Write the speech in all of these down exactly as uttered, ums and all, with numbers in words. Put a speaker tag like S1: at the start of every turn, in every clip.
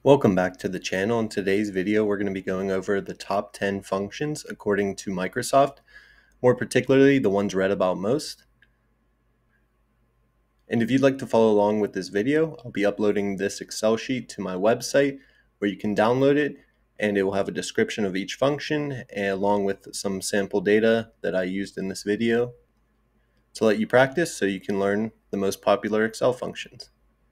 S1: Welcome back to the channel. In today's video, we're going to be going over the top ten functions according to Microsoft, more particularly the ones read about most. And if you'd like to follow along with this video, I'll be uploading this Excel sheet to my website where you can download it, and it will have a description of each function along with some sample data that I used in this video to let you practice so you can learn the most popular Excel functions.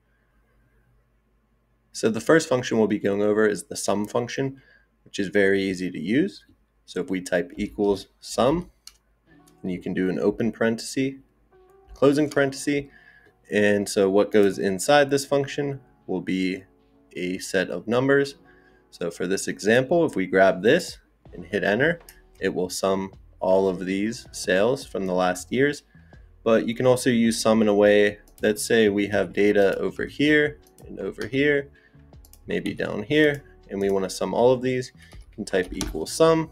S1: So the first function we'll be going over is the sum function, which is very easy to use. So if we type equals sum, and you can do an open parenthesis, closing parenthesis, and so what goes inside this function will be a set of numbers. So for this example, if we grab this and hit enter, it will sum all of these sales from the last years. But you can also use sum in a way that, say we have data over here and over here, maybe down here, and we want to sum all of these. You can type equals sum,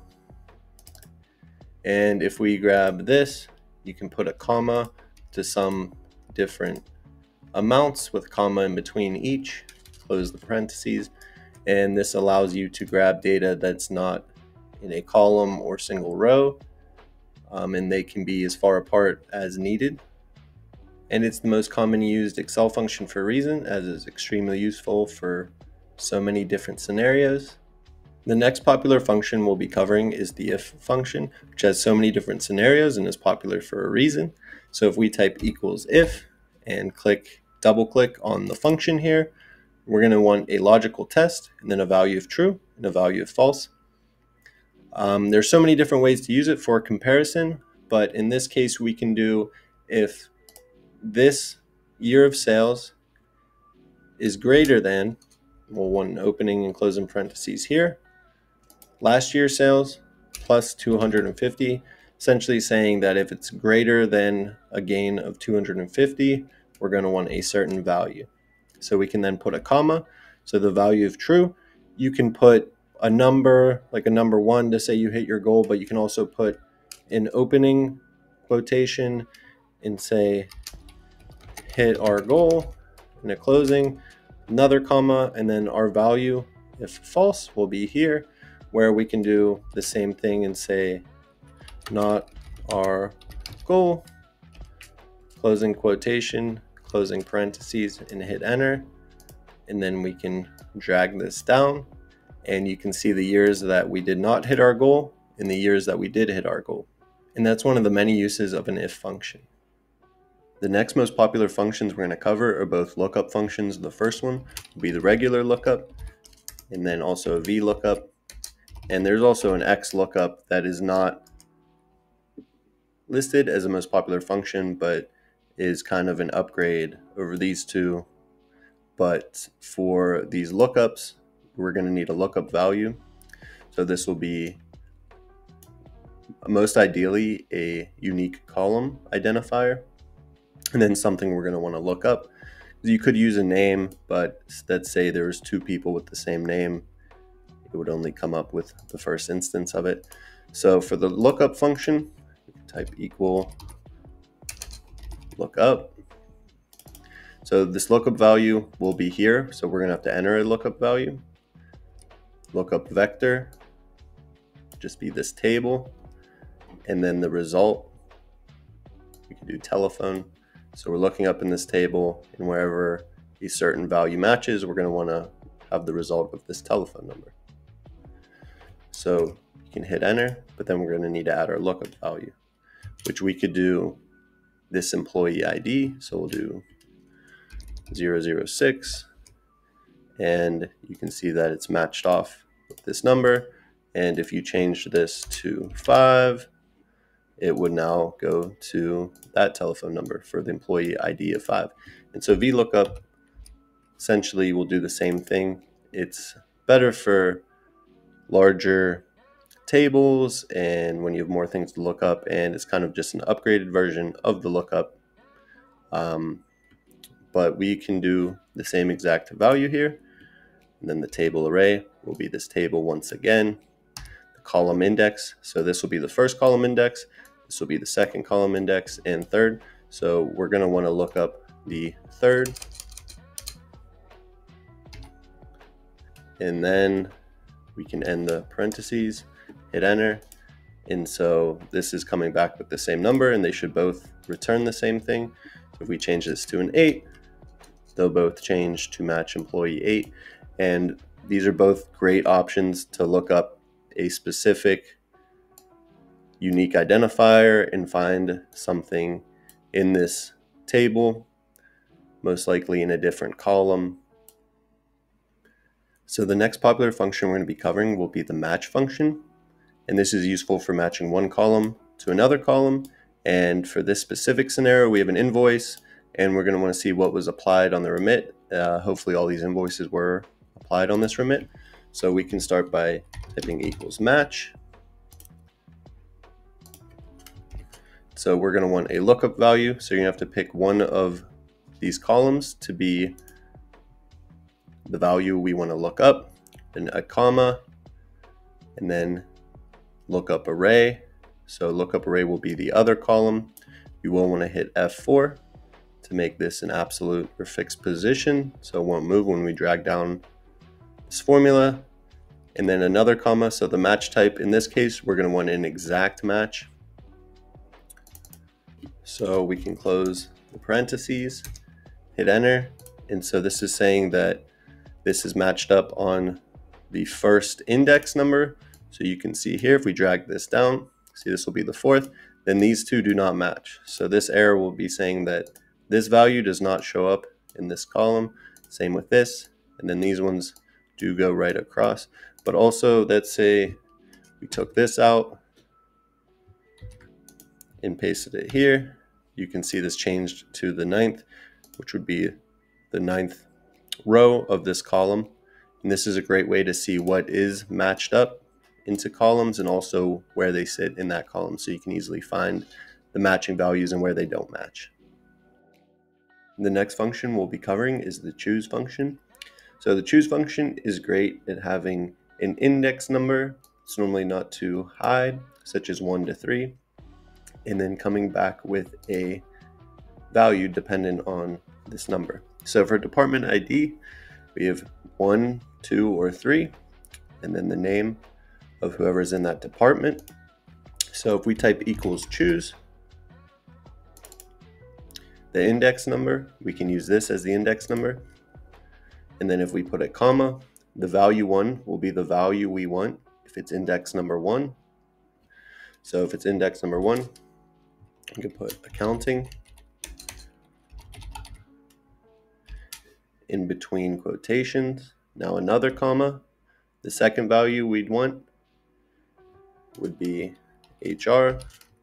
S1: and if we grab this, you can put a comma to sum different amounts with comma in between each, close the parentheses, and this allows you to grab data that's not in a column or single row, um, and they can be as far apart as needed. And it's the most common used Excel function for a reason, as it's extremely useful for so many different scenarios. The next popular function we'll be covering is the if function, which has so many different scenarios and is popular for a reason. So if we type equals if and click, double click on the function here, we're going to want a logical test and then a value of true and a value of false. Um, there's so many different ways to use it for comparison, but in this case we can do if this year of sales is greater than, well, one opening and closing parentheses here, last year's sales plus two hundred fifty, essentially saying that if it's greater than a gain of two hundred fifty, we're going to want a certain value. So we can then put a comma. So the value of true, you can put a number, like a number one to say you hit your goal, but you can also put an opening quotation and say hit our goal, and a closing, another comma, and then our value, if false, will be here, where we can do the same thing and say not our goal, closing quotation, closing parentheses, and hit enter. And then we can drag this down, and you can see the years that we did not hit our goal and the years that we did hit our goal. And that's one of the many uses of an if function. The next most popular functions we're going to cover are both lookup functions. The first one will be the regular lookup, and then also a V lookup. And there's also an X lookup that is not listed as the most popular function, but is kind of an upgrade over these two. But for these lookups, we're going to need a lookup value. So this will be most ideally a unique column identifier, and then something we're going to want to look up. You could use a name, but let's say there was two people with the same name, it would only come up with the first instance of it. So for the lookup function, type equal lookup. So this lookup value will be here, so we're going to have to enter a lookup value. Lookup vector, just be this table, and then the result, we can do telephone. So we're looking up in this table, and wherever a certain value matches, we're going to want to have the result of this telephone number. So you can hit enter, but then we're going to need to add our lookup value, which we could do this employee I D. So we'll do zero zero six, and you can see that it's matched off with this number. And if you change this to five, it would now go to that telephone number for the employee I D of five. And so V lookup essentially will do the same thing. It's better for larger tables and when you have more things to look up, and it's kind of just an upgraded version of the lookup. Um, but we can do the same exact value here. And then the table array will be this table once again. The column index, so this will be the first column index. This will be the second column index and third. So we're going to want to look up the third and then we can end the parentheses, hit enter. And so this is coming back with the same number, and they should both return the same thing. So if we change this to an eight, they'll both change to match employee eight. And these are both great options to look up a specific unique identifier and find something in this table, most likely in a different column. So the next popular function we're going to be covering will be the match function. And this is useful for matching one column to another column. And for this specific scenario, we have an invoice, and we're going to want to see what was applied on the remit. Uh, hopefully all these invoices were applied on this remit. So we can start by typing equals match. So we're going to want a lookup value. So you're going to have to pick one of these columns to be the value we want to look up, then a comma, and then lookup array. So lookup array will be the other column. You will want to hit F four to make this an absolute or fixed position, so it won't move when we drag down this formula. And then another comma. So the match type, in this case, we're going to want an exact match. So we can close the parentheses, hit enter. And so this is saying that this is matched up on the first index number. So you can see here, if we drag this down, see this will be the fourth, then these two do not match. So this error will be saying that this value does not show up in this column. Same with this. And then these ones do go right across. But also, let's say we took this out and pasted it here. You can see this changed to the ninth, which would be the ninth row of this column. And this is a great way to see what is matched up into columns and also where they sit in that column, so you can easily find the matching values and where they don't match. The next function we'll be covering is the choose function. So the choose function is great at having an index number. It's normally not too high, such as one to three, and then coming back with a value dependent on this number. So for department I D, we have one, two, or three, and then the name of whoever's in that department. So if we type equals choose, the index number, we can use this as the index number. And then if we put a comma, the value one will be the value we want if it's index number one. So if it's index number one, we can put accounting in between quotations. Now another comma. The second value we'd want would be H R.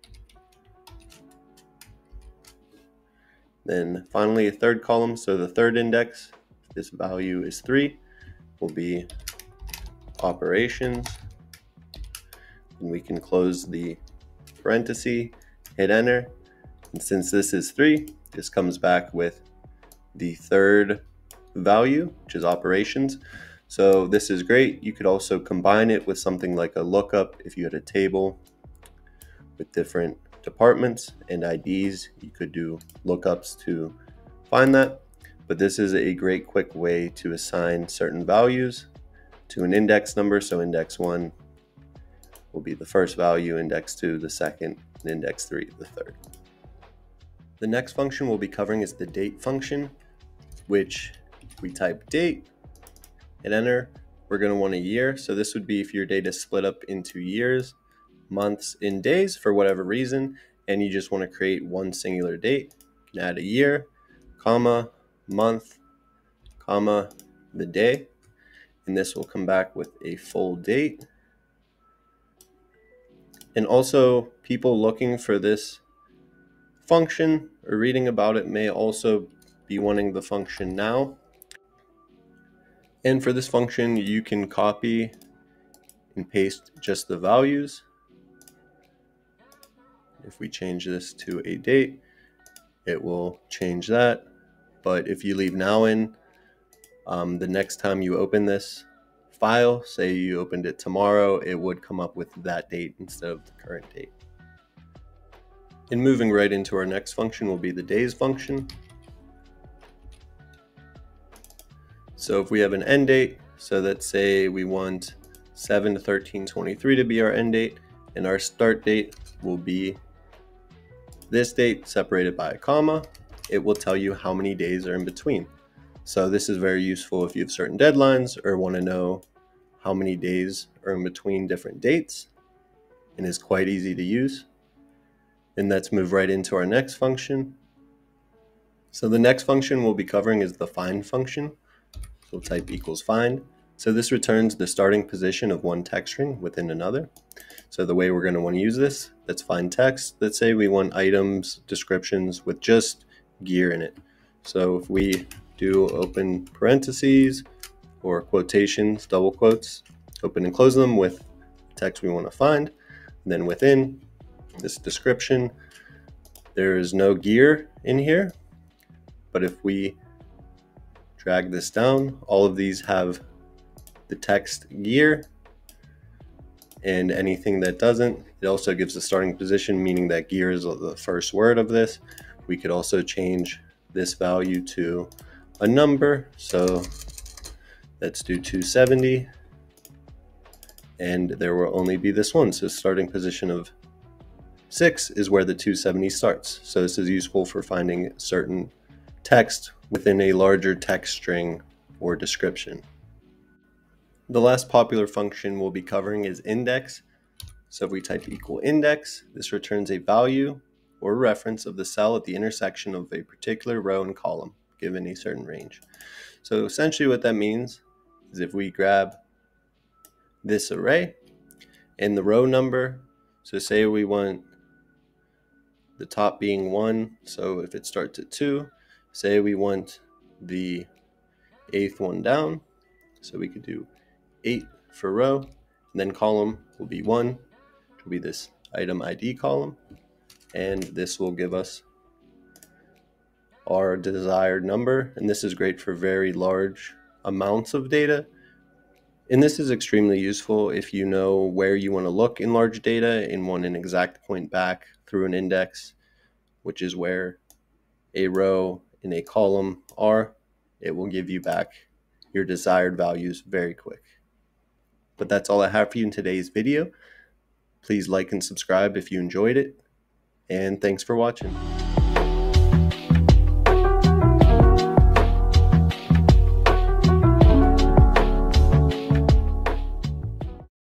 S1: Then finally a third column. So the third index, if this value is three, will be operations. And we can close the parenthesis, hit enter. And since this is three, this comes back with the third value, which is operations. So this is great. You could also combine it with something like a lookup. If you had a table with different departments and I Ds, you could do lookups to find that. But this is a great quick way to assign certain values to an index number. So index one will be the first value, index two the second, and index three the third. The next function we'll be covering is the date function, which we type date, hit enter. We're going to want a year. So this would be if your data is split up into years, months, and days for whatever reason, and you just want to create one singular date. You can add a year, comma, month, comma, the day, and this will come back with a full date. And also, people looking for this function or reading about it may also be wanting the function now. And for this function, you can copy and paste just the values. If we change this to a date, it will change that. But if you leave now in, um, the next time you open this file, say you opened it tomorrow, it would come up with that date instead of the current date. And moving right into our next function will be the days function. So if we have an end date, So let's say we want seven to thirteen twenty-three to be our end date, and our start date will be this date separated by a comma. It will tell you how many days are in between. So this is very useful if you have certain deadlines or want to know how many days are in between different dates, and is quite easy to use. And let's move right into our next function. So the next function we'll be covering is the find function. So we'll type equals find. So this returns the starting position of one text string within another. So the way we're going to want to use this, let's find text. Let's say we want items, descriptions with just gear in it. So if we do open parentheses or quotations, double quotes, open and close them with text we want to find. And then within this description, there is no gear in here. But if we drag this down, all of these have the text gear, and anything that doesn't, it also gives the starting position, meaning that gear is the first word of this. We could also change this value to a number. So let's do two seventy, and there will only be this one. So starting position of six is where the two seventy starts. So this is useful for finding certain text within a larger text string or description. The last popular function we'll be covering is index. So if we type equal index, this returns a value or reference of the cell at the intersection of a particular row and column given a certain range. So essentially what that means is if we grab this array and the row number, so say we want the top being one, so if it starts at two, say we want the eighth one down, so we could do eight for row, and then column will be one, which will be this item I D column, and this will give us our desired number. And this is great for very large amounts of data. And this is extremely useful if you know where you want to look in large data and want an exact point back through an index, which is where a row and a column are. It will give you back your desired values very quick. But that's all I have for you in today's video. Please like and subscribe if you enjoyed it, and thanks for watching.